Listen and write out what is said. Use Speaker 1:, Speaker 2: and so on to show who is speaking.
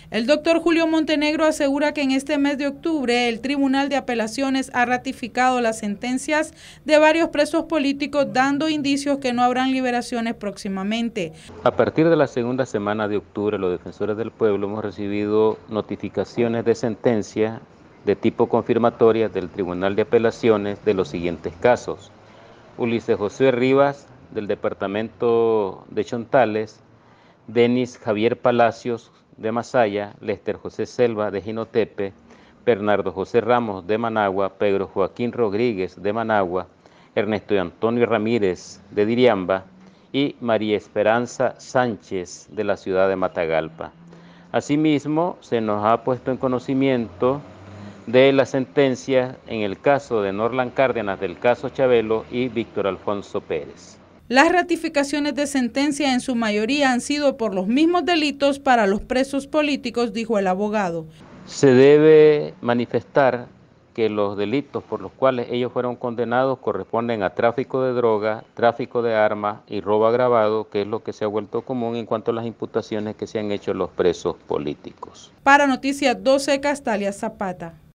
Speaker 1: El doctor Julio Montenegro asegura que en este mes de octubre el Tribunal de Apelaciones ha ratificado las sentencias de varios presos políticos, dando indicios que no habrán liberaciones próximamente.
Speaker 2: A partir de la segunda semana de octubre, los defensores del pueblo hemos recibido notificaciones de sentencia de tipo confirmatoria del Tribunal de Apelaciones de los siguientes casos: Ulises José Rivas, del departamento de Chontales; Denis Javier Palacios, de Masaya; Lester José Selva, de Jinotepe; Bernardo José Ramos, de Managua; Pedro Joaquín Rodríguez, de Managua; Ernesto Antonio Ramírez, de Diriamba; y María Esperanza Sánchez, de la ciudad de Matagalpa. Asimismo, se nos ha puesto en conocimiento de la sentencia en el caso de Norlan Cárdenas, del caso Chabelo, y Víctor Alfonso Pérez.
Speaker 1: Las ratificaciones de sentencia en su mayoría han sido por los mismos delitos para los presos políticos, dijo el abogado.
Speaker 2: Se debe manifestar que los delitos por los cuales ellos fueron condenados corresponden a tráfico de droga, tráfico de armas y robo agravado, que es lo que se ha vuelto común en cuanto a las imputaciones que se han hecho a los presos políticos.
Speaker 1: Para Noticias 12, Castalia Zapata.